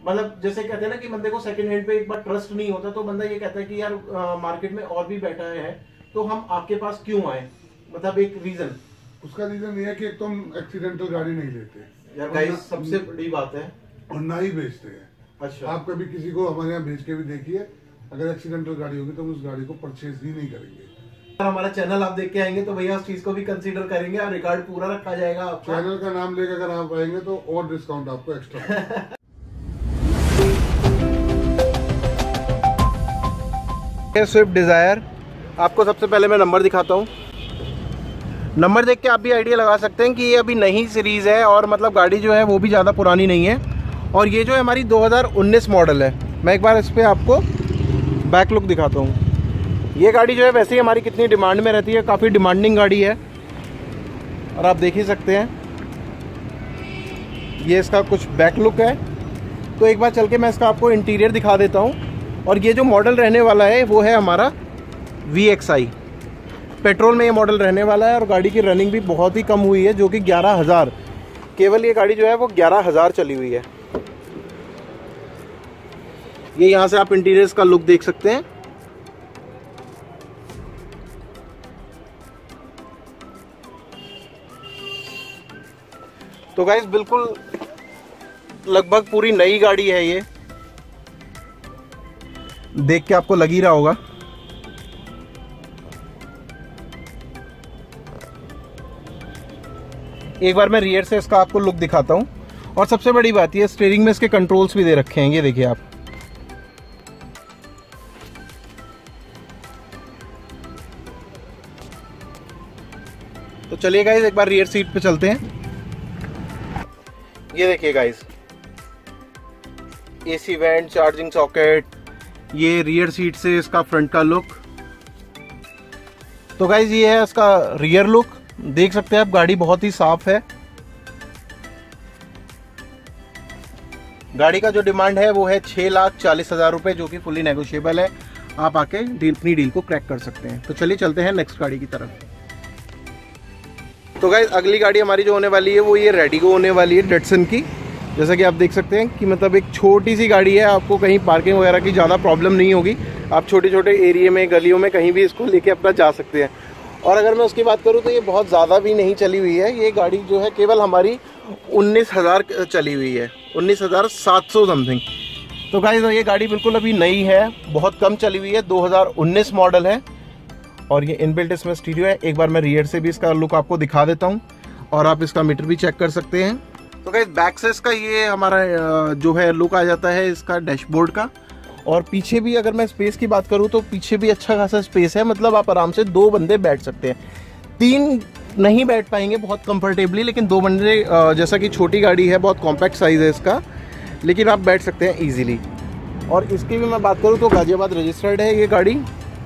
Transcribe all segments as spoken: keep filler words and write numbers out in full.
मतलब जैसे कहते हैं ना कि बंदे को सेकंड हैंड पे एक बार ट्रस्ट नहीं होता, तो बंदा ये कहता है कि यार मार्केट में और भी बैठा है तो हम आपके पास क्यों आए, मतलब एक रीजन। उसका रीजन ये है कि तुम एक्सीडेंटल गाड़ी नहीं लेते यार गाइस, सबसे बड़ी बात है, और ना ही बेचते हैं। अच्छा, आप कभी किसी को हमारे यहाँ भेज के भी देखिए, अगर एक्सीडेंटल गाड़ी होगी तो हम उस गाड़ी को परचेज ही नहीं करेंगे। हमारा चैनल आप देख के आएंगे तो भैया उस चीज को भी कंसीडर करेंगे और रिकॉर्ड पूरा रखा जाएगा आपका। चैनल का नाम लेकर अगर आप आएंगे तो और डिस्काउंट आपको एक्स्ट्रा। स्विफ्ट डिजायर, आपको सबसे पहले मैं नंबर दिखाता हूँ। नंबर देख के आप भी आइडिया लगा सकते हैं कि ये अभी नई सीरीज है और मतलब गाड़ी जो है वो भी ज़्यादा पुरानी नहीं है। और ये जो है हमारी दो हज़ार उन्नीस मॉडल है। मैं एक बार इस पर आपको बैक लुक दिखाता हूँ। ये गाड़ी जो है वैसे ही हमारी कितनी डिमांड में रहती है, काफ़ी डिमांडिंग गाड़ी है और आप देख ही सकते हैं। ये इसका कुछ बैक लुक है, तो एक बार चल के मैं इसका आपको इंटीरियर दिखा देता हूँ। और ये जो मॉडल रहने वाला है वो है हमारा वी एक्स आई, पेट्रोल में ये मॉडल रहने वाला है। और गाड़ी की रनिंग भी बहुत ही कम हुई है, जो कि ग्यारह हज़ार, केवल ये गाड़ी जो है वो ग्यारह हज़ार चली हुई है। ये यहाँ से आप इंटीरियर्स का लुक देख सकते हैं। तो गाइस बिल्कुल लगभग पूरी नई गाड़ी है ये, देख के आपको लग ही रहा होगा। एक बार मैं रियर से इसका आपको लुक दिखाता हूं। और सबसे बड़ी बात ये, स्टीयरिंग में इसके कंट्रोल्स भी दे रखे हैं, ये देखिए आप। तो चलिए गाइस एक बार रियर सीट पे चलते हैं। ये देखिए guys, AC vent, charging socket, ये रियर सीट से इसका फ्रंट का लुक। तो गाइस ये है इसका रियर लुक, देख सकते हैं आप, गाड़ी बहुत ही साफ है। गाड़ी का जो डिमांड है वो है छह लाख चालीस हजार रुपए, जो कि फुली नेगोशिएबल है। आप आके डील अपनी डील को क्रैक कर सकते हैं। तो चलिए चलते हैं नेक्स्ट गाड़ी की तरफ। तो गाइस अगली गाड़ी हमारी जो होने वाली है वो ये रेडिगो होने वाली है, डेटसन की। जैसा कि आप देख सकते हैं कि मतलब एक छोटी सी गाड़ी है, आपको कहीं पार्किंग वगैरह की ज़्यादा प्रॉब्लम नहीं होगी। आप छोटे छोटे एरिया में, गलियों में कहीं भी इसको लेके अपना जा सकते हैं। और अगर मैं उसकी बात करूं तो ये बहुत ज़्यादा भी नहीं चली हुई है। ये गाड़ी जो है केवल हमारी उन्नीस हज़ार चली हुई है, उन्नीस हज़ार सात सौ समथिंग। तो गाइस ये गाड़ी बिल्कुल अभी नई है, बहुत कम चली हुई है, दो हज़ार उन्नीस मॉडल है। और ये इनबिल्ट इसमें स्टीरियो है। एक बार मैं रियर से भी इसका लुक आपको दिखा देता हूँ और आप इसका मीटर भी चेक कर सकते हैं। तो गाइस बैक से इसका ये हमारा जो है लुक आ जाता है इसका डैशबोर्ड का। और पीछे भी अगर मैं स्पेस की बात करूं तो पीछे भी अच्छा खासा स्पेस है, मतलब आप आराम से दो बंदे बैठ सकते हैं। तीन नहीं बैठ पाएंगे बहुत कंफर्टेबली, लेकिन दो बंदे, जैसा कि छोटी गाड़ी है, बहुत कॉम्पैक्ट साइज है इसका, लेकिन आप बैठ सकते हैं ईजिली। और इसकी भी मैं बात करूँ तो गाजियाबाद रजिस्टर्ड है ये गाड़ी।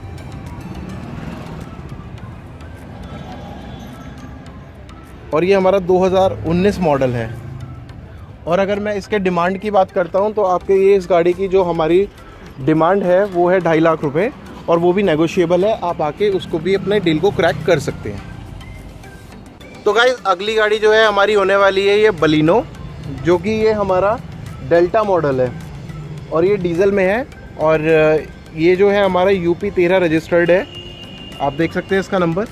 और ये हमारा दो हज़ार उन्नीस मॉडल है। और अगर मैं इसके डिमांड की बात करता हूँ तो आपके ये इस गाड़ी की जो हमारी डिमांड है वो है ढाई लाख रुपए, और वो भी नेगोशिएबल है। आप आके उसको भी अपने डील को क्रैक कर सकते हैं। तो गाइस अगली गाड़ी जो है हमारी होने वाली है ये बलिनो, जो कि ये हमारा डेल्टा मॉडल है और ये डीजल में है। और ये जो है हमारा यूपी तेरह रजिस्टर्ड है, आप देख सकते हैं इसका नंबर।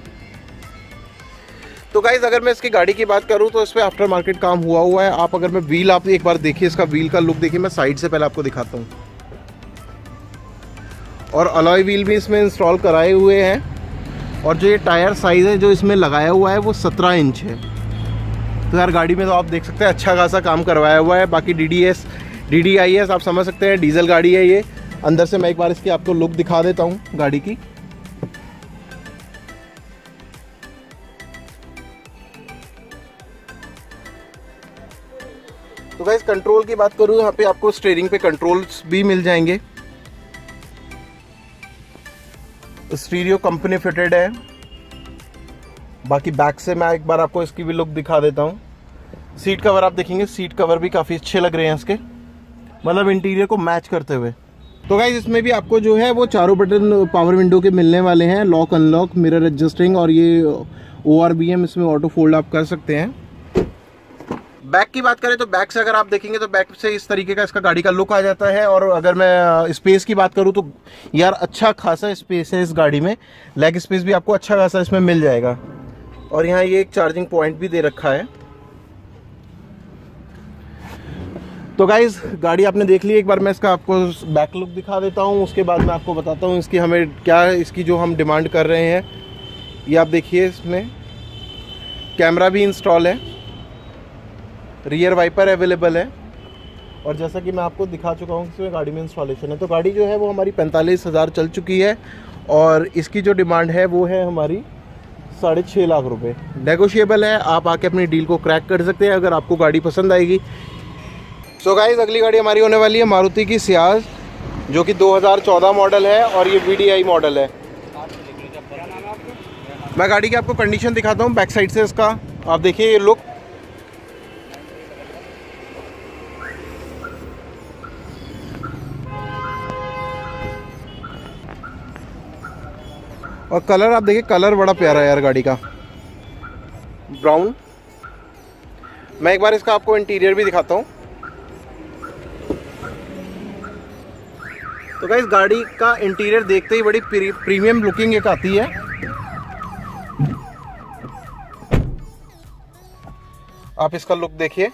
तो गाइज अगर मैं इसकी गाड़ी की बात करूं तो इस पर आफ्टर मार्केट काम हुआ हुआ है। आप अगर मैं व्हील, आप एक बार देखिए इसका व्हील का लुक देखिए। मैं साइड से पहले आपको दिखाता हूं। और अलॉय व्हील भी इसमें इंस्टॉल कराए हुए हैं। और जो ये टायर साइज है जो इसमें लगाया हुआ है वो सत्रह इंच है। तो यार गाड़ी में तो आप देख सकते हैं अच्छा खासा काम करवाया हुआ है। बाकी D D S, D D I S आप समझ सकते हैं, डीजल गाड़ी है ये। अंदर से मैं एक बार इसकी आपको लुक दिखा देता हूँ गाड़ी की। तो गाइस कंट्रोल की बात करूँ, यहाँ पे आपको स्टीयरिंग पे कंट्रोल्स भी मिल जाएंगे। स्टीरियो कंपनी फिटेड है। बाकी बैक से मैं एक बार आपको इसकी भी लुक दिखा देता हूँ। सीट कवर आप देखेंगे, सीट कवर भी काफ़ी अच्छे लग रहे हैं इसके, मतलब इंटीरियर को मैच करते हुए। तो गाइस इसमें भी आपको जो है वो चारों बटन पावर विंडो के मिलने वाले हैं, लॉक अनलॉक, मिरर एडजस्टिंग, और ये ओ आर बी एम इसमें ऑटो फोल्ड आप कर सकते हैं। बैक की बात करें तो बैक से अगर आप देखेंगे तो बैक से इस तरीके का इसका गाड़ी का लुक आ जाता है। और अगर मैं स्पेस की बात करूं तो यार अच्छा खासा स्पेस है इस गाड़ी में, लेग स्पेस भी आपको अच्छा खासा इसमें मिल जाएगा। और यहाँ ये एक चार्जिंग पॉइंट भी दे रखा है। तो गाइज गाड़ी आपने देख ली, एक बार मैं इसका आपको बैक लुक दिखा देता हूँ, उसके बाद मैं आपको बताता हूँ इसकी हमें क्या इसकी जो हम डिमांड कर रहे हैं। ये आप देखिए, इसमें कैमरा भी इंस्टॉल है, रियर वाइपर अवेलेबल है, और जैसा कि मैं आपको दिखा चुका हूँ इसमें गाड़ी में इंस्टॉलेशन है। तो गाड़ी जो है वो हमारी पैंतालीस हज़ार चल चुकी है और इसकी जो डिमांड है वो है हमारी साढ़े छः लाख रुपए। नेगोशिएबल है, आप आके अपनी डील को क्रैक कर सकते हैं अगर आपको गाड़ी पसंद आएगी। सो गाइस अगली गाड़ी हमारी होने वाली है मारुति की सियाज, जो कि दो हज़ार चौदह मॉडल है और ये वी डी आई मॉडल है। मैं गाड़ी की आपको कंडीशन दिखाता हूँ बैक साइड से इसका। आप देखिए ये लुक, और कलर आप देखिए, कलर बड़ा प्यारा है यार गाड़ी का, ब्राउन। मैं एक बार इसका आपको इंटीरियर भी दिखाता हूँ। तो गाइस गाड़ी का इंटीरियर देखते ही बड़ी प्रीमियम लुकिंग एक आती है। आप इसका लुक देखिए,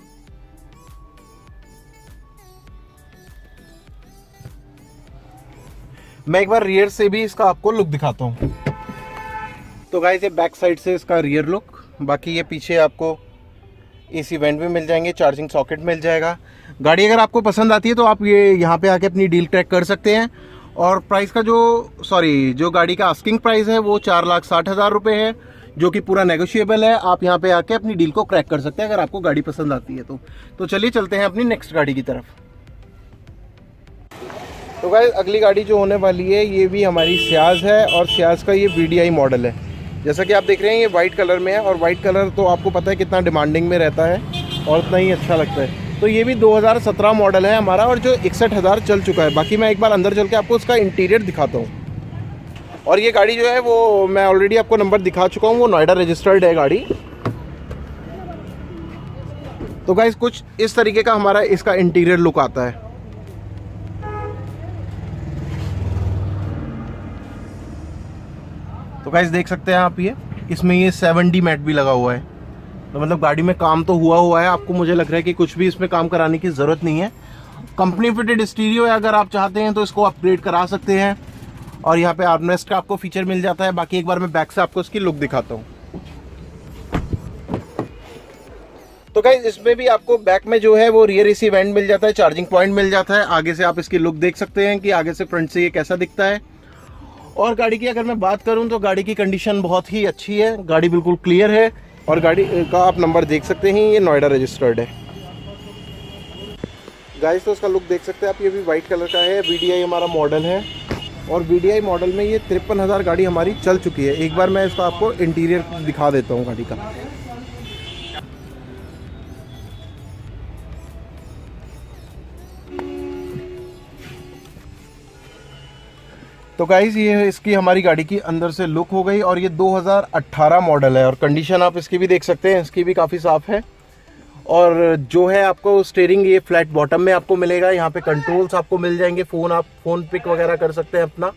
मैं एक बार रियर से भी इसका आपको लुक दिखाता हूं। तो गाइस ये बैक साइड से इसका रियर लुक, बाकी ये पीछे आपको एसी वेंट भी मिल जाएंगे, चार्जिंग सॉकेट मिल जाएगा। गाड़ी अगर आपको पसंद आती है तो आप ये यहाँ पे आके अपनी डील ट्रैक कर सकते हैं। और प्राइस का जो सॉरी जो गाड़ी का आस्किंग प्राइस है वो चार लाख साठ हज़ार रुपये है, जो कि पूरा नेगोशिएबल है। आप यहाँ पे आके अपनी डील को क्रैक कर सकते हैं अगर आपको गाड़ी पसंद आती है तो। तो चलिए चलते हैं अपनी नेक्स्ट गाड़ी की तरफ। तो गाइस अगली गाड़ी जो होने वाली है ये भी हमारी सियाज है, और सियाज का ये वी डी आई मॉडल है। जैसा कि आप देख रहे हैं ये वाइट कलर में है, और वाइट कलर तो आपको पता है कितना डिमांडिंग में रहता है और उतना ही अच्छा लगता है। तो ये भी दो हज़ार सत्रह मॉडल है हमारा, और जो इकसठ हज़ार चल चुका है। बाकी मैं एक बार अंदर चल के आपको उसका इंटीरियर दिखाता हूँ। और ये गाड़ी जो है वो मैं ऑलरेडी आपको नंबर दिखा चुका हूँ, वो नोएडा रजिस्टर्ड है गाड़ी। तो गाइस कुछ इस तरीके का हमारा इसका इंटीरियर लुक आता है। तो गाइस देख सकते हैं आप, ये इसमें ये सेवन डी मैट भी लगा हुआ है। तो मतलब गाड़ी में काम तो हुआ हुआ है, आपको मुझे लग रहा है कि कुछ भी इसमें काम कराने की ज़रूरत नहीं है। कंपनी फिटेड स्टीरियो है, अगर आप चाहते हैं तो इसको अपग्रेड करा सकते हैं। और यहाँ पे आर्मरेस्ट का आपको फीचर मिल जाता है। बाकी एक बार मैं बैक से आपको इसकी लुक दिखाता हूँ। तो गाइस इसमें भी आपको बैक में जो है वो रियर एसी वेंट मिल जाता है, चार्जिंग पॉइंट मिल जाता है। आगे से आप इसकी लुक देख सकते हैं कि आगे से फ्रंट से ये कैसा दिखता है। और गाड़ी की अगर मैं बात करूं तो गाड़ी की कंडीशन बहुत ही अच्छी है, गाड़ी बिल्कुल क्लियर है, और गाड़ी का आप नंबर देख सकते हैं, ये नोएडा रजिस्टर्ड है। गाइस तो उसका लुक देख सकते हैं आप, ये भी वाइट कलर का है, वी डी आई हमारा मॉडल है। और वी डी आई मॉडल में ये तिरपन हज़ार गाड़ी हमारी चल चुकी है। एक बार मैं इसका आपको इंटीरियर दिखा देता हूँ गाड़ी का। तो गाइस ये इसकी हमारी गाड़ी की अंदर से लुक हो गई, और ये दो हज़ार अठारह मॉडल है। और कंडीशन आप इसकी भी देख सकते हैं, इसकी भी काफ़ी साफ़ है। और जो है आपको स्टीयरिंग ये फ्लैट बॉटम में आपको मिलेगा। यहाँ पे कंट्रोल्स आपको मिल जाएंगे, फ़ोन आप फ़ोन पिक वगैरह कर सकते हैं अपना।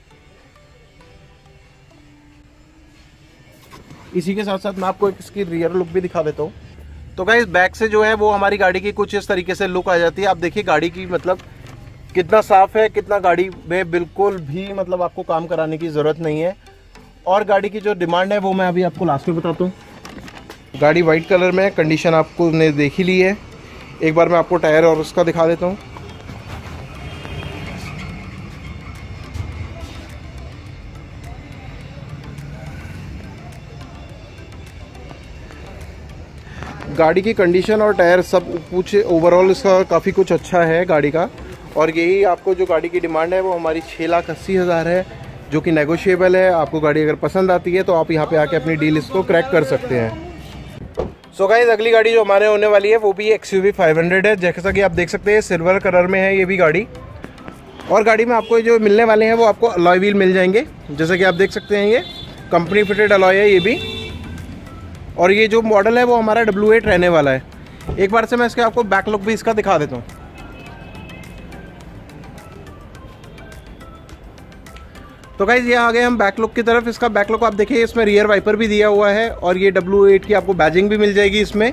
इसी के साथ साथ मैं आपको इसकी रियर लुक भी दिखा देता हूँ। तो गाइस बैक से जो है वो हमारी गाड़ी की कुछ इस तरीके से लुक आ जाती है। आप देखिए गाड़ी की मतलब कितना साफ है, कितना गाड़ी में बिल्कुल भी मतलब आपको काम कराने की ज़रूरत नहीं है। और गाड़ी की जो डिमांड है वो मैं अभी आपको लास्ट में बताता हूँ। गाड़ी वाइट कलर में, कंडीशन आपको ने देख ही ली है। एक बार मैं आपको टायर और उसका दिखा देता हूँ। गाड़ी की कंडीशन और टायर सब कुछ ओवरऑल इसका काफ़ी कुछ अच्छा है गाड़ी का। और यही आपको जो गाड़ी की डिमांड है वो हमारी छः लाख अस्सी हज़ार है, जो कि नेगोशिएबल है। आपको गाड़ी अगर पसंद आती है तो आप यहाँ पे आके अपनी डील इसको क्रैक कर सकते हैं। सो so गाइस अगली गाड़ी जो हमारे होने वाली है वो भी X U V five hundred है। जैसा कि आप देख सकते हैं सिल्वर कलर में है ये भी गाड़ी। और गाड़ी में आपको जो मिलने वाले हैं वो आपको अलॉय व्हील मिल जाएंगे। जैसा कि आप देख सकते हैं ये कंपनी फिटेड अलॉय है ये भी। और ये जो मॉडल है वो हमारा डब्ल्यू एट रहने वाला है। एक बार से मैं इसके आपको बैक लुक भी इसका दिखा देता हूँ। तो गाइज ये आ गए हम बैक लुक की तरफ। इसका बैक लुक आप देखिए, इसमें रियर वाइपर भी दिया हुआ है और ये डब्ल्यू एट की आपको बैजिंग भी मिल जाएगी इसमें।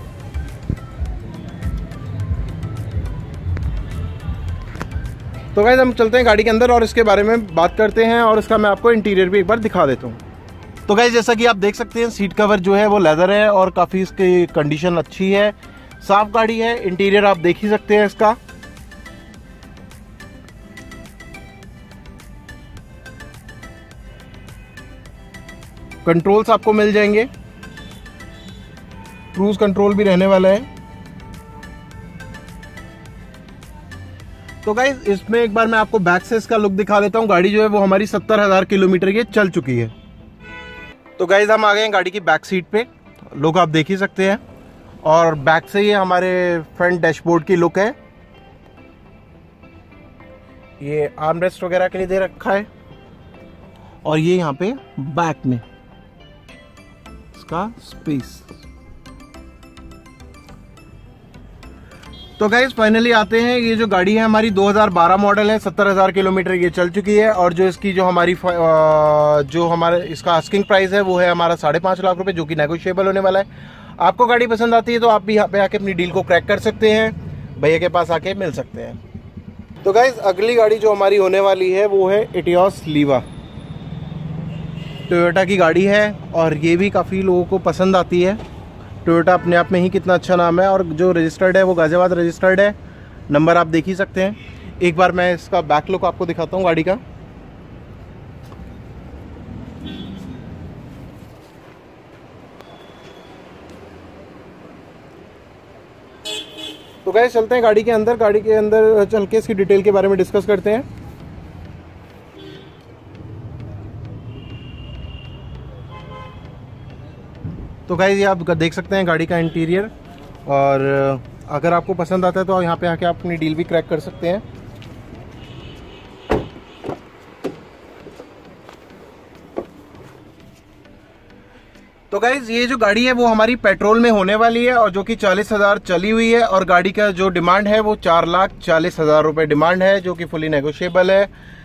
तो गाइज हम चलते हैं गाड़ी के अंदर और इसके बारे में बात करते हैं और इसका मैं आपको इंटीरियर भी एक बार दिखा देता हूँ। तो गाइज जैसा कि आप देख सकते हैं, सीट कवर जो है वो लेदर है और काफ़ी इसकी कंडीशन अच्छी है, साफ गाड़ी है। इंटीरियर आप देख ही सकते हैं इसका। कंट्रोल्स आपको मिल जाएंगे, क्रूज कंट्रोल भी रहने वाला है। तो गाइज इसमें एक बार मैं आपको बैक से इसका लुक दिखा देता हूँ। गाड़ी जो है वो हमारी सत्तर हजार किलोमीटर की चल चुकी है। तो गाइज हम आ गए हैं गाड़ी की बैक सीट पे, लुक आप देख ही सकते हैं। और बैक से ये हमारे फ्रंट डैशबोर्ड की लुक है। ये आर्मरेस्ट वगैरह के लिए दे रखा है और ये यहाँ पे बैक में इसका स्पेस। तो गाइज फाइनली आते हैं, ये जो गाड़ी है हमारी दो हज़ार बारह मॉडल है, सत्तर हजार किलोमीटर ये चल चुकी है। और जो इसकी जो हमारी जो हमारे इसका आस्किंग प्राइस है वो है हमारा साढ़े पाँच लाख रुपए, जो कि नेगोशिएबल होने वाला है। आपको गाड़ी पसंद आती है तो आप भी यहाँ पे आके अपनी डील को क्रैक कर सकते हैं, भैया के पास आके मिल सकते हैं। तो गाइज अगली गाड़ी जो हमारी होने वाली है वो है इटियोस लीवा। टोयोटा की गाड़ी है और ये भी काफ़ी लोगों को पसंद आती है। टोयोटा अपने आप में ही कितना अच्छा नाम है और जो रजिस्टर्ड है वो गाजियाबाद रजिस्टर्ड है। नंबर आप देख ही सकते हैं। एक बार मैं इसका बैक लुक आपको दिखाता हूँ गाड़ी का। तो गाइस चलते हैं गाड़ी के अंदर। गाड़ी के अंदर चल के इसकी डिटेल के बारे में डिस्कस करते हैं। तो गाइस ये आप देख सकते हैं गाड़ी का इंटीरियर, और अगर आपको पसंद आता है तो यहाँ पे आके आप अपनी डील भी क्रैक कर सकते हैं। तो गाइज ये जो गाड़ी है वो हमारी पेट्रोल में होने वाली है और जो कि चालीस हजार चली हुई है और गाड़ी का जो डिमांड है वो चार लाख चालीस हजार रुपये डिमांड है, जो कि फुली नेगोशिएबल है।